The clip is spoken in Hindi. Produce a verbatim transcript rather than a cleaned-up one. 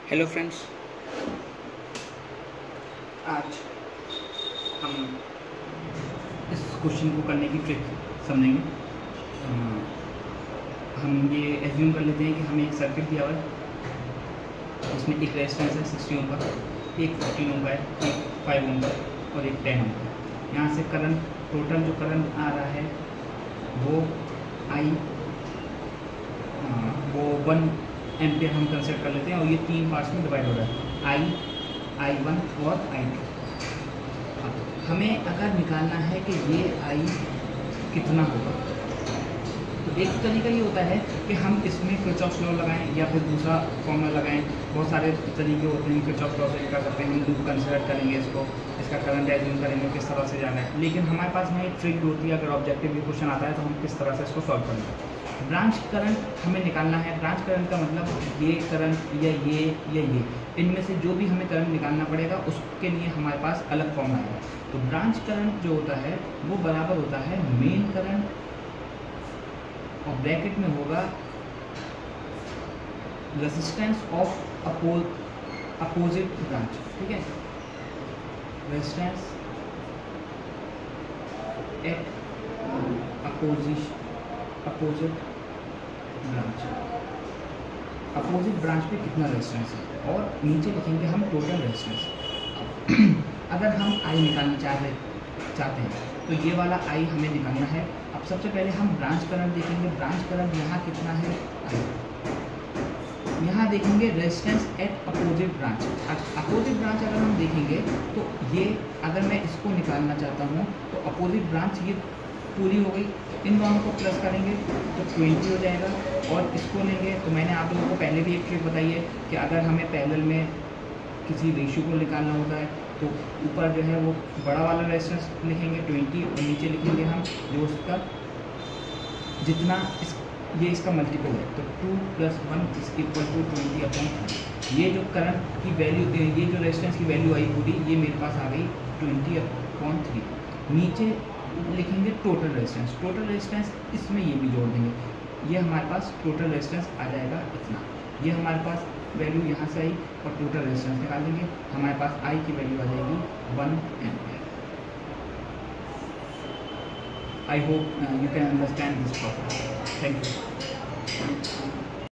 हेलो फ्रेंड्स, आज हम इस क्वेश्चन को करने की ट्रिक समझेंगे। अ, हम ये एज्यूम कर लेते हैं कि हमें एक सर्किट दिया हुआ है, इसमें एक रेजिस्टेंस है सिक्सटी ओम का, एक फोर्टीन ओम का है, एक फाइव ओम का और एक टेन ओम का। यहाँ से करंट, टोटल जो करंट आ रहा है वो आई वो वन एम्पियर हम कंसिडर कर लेते हैं, और ये तीन पार्ट्स में डिवाइड हो रहा है, आई आई वन और आई टू। हमें अगर निकालना है कि ये आई कितना होगा, तो एक तरीका ये होता है कि हम इसमें किरचॉफ लॉ लगाएं या फिर दूसरा फॉर्मूला लगाएं। बहुत सारे तरीके होते हैं, किरचॉफ लॉ से कर सकते हैं, हम लूप कंसिडर करेंगे, इसको इसका करंट एज्यूम करेंगे, किस तरह से जाना है। लेकिन हमारे पास में एक ट्रिक होती है, अगर ऑब्जेक्टिव भी क्वेश्चन आता है तो हम किस तरह से इसको सॉल्व करेंगे। ब्रांच करंट हमें निकालना है। ब्रांच करंट का मतलब ये करंट या ये या ये, इनमें से जो भी हमें करंट निकालना पड़ेगा उसके लिए हमारे पास अलग फॉर्मूला है। तो ब्रांच करंट जो होता है वो बराबर होता है मेन करंट, और ब्रैकेट में होगा resistance of oppose opposite branch. ठीक है, resistance at opposite opposite branch. Opposite branch पे कितना रेजिस्टेंस है, और नीचे लिखेंगे हम टोटल रेजिस्टेंस। अगर हम आई निकालना चाहते चाहते हैं तो ये वाला आई हमें निकालना है। अब सबसे पहले हम ब्रांच करंट देखेंगे। ब्रांच करंट यहाँ कितना है, यहाँ देखेंगे resistance at opposite branch. Opposite branch अगर हम देखेंगे तो ये, अगर मैं इसको निकालना चाहता हूँ तो अपोजिट ब्रांच ये पूरी हो गई, इन दोनों को प्लस करेंगे तो ट्वेंटी हो जाएगा, और इसको लेंगे तो मैंने आप लोगों को पहले भी एक ट्रिक बताई है कि अगर हमें पैरेलल में किसी रेशियो को निकालना होता है तो ऊपर जो है वो बड़ा वाला रेजिस्टेंस लिखेंगे ट्वेंटी, और नीचे लिखेंगे हम जो उसका जितना इस ये इसका मल्टीपल है, तो two plus one is equal to twenty upon. ये जो करंट की वैल्यू, ये जो रेजिस्टेंस की वैल्यू आई पूरी, ये मेरे पास आ गई ट्वेंटी अपॉन थ्री। नीचे लिखेंगे टोटल रेजिस्टेंस। टोटल रेजिस्टेंस इसमें ये भी जोड़ देंगे, ये हमारे पास टोटल रेजिस्टेंस आ जाएगा इतना। ये हमारे पास वैल्यू यहाँ से आई, और टोटल रेजिस्टेंस निकाल देंगे, हमारे पास आई की वैल्यू आ जाएगी one ampere. I hope you can understand this proper. Thank you.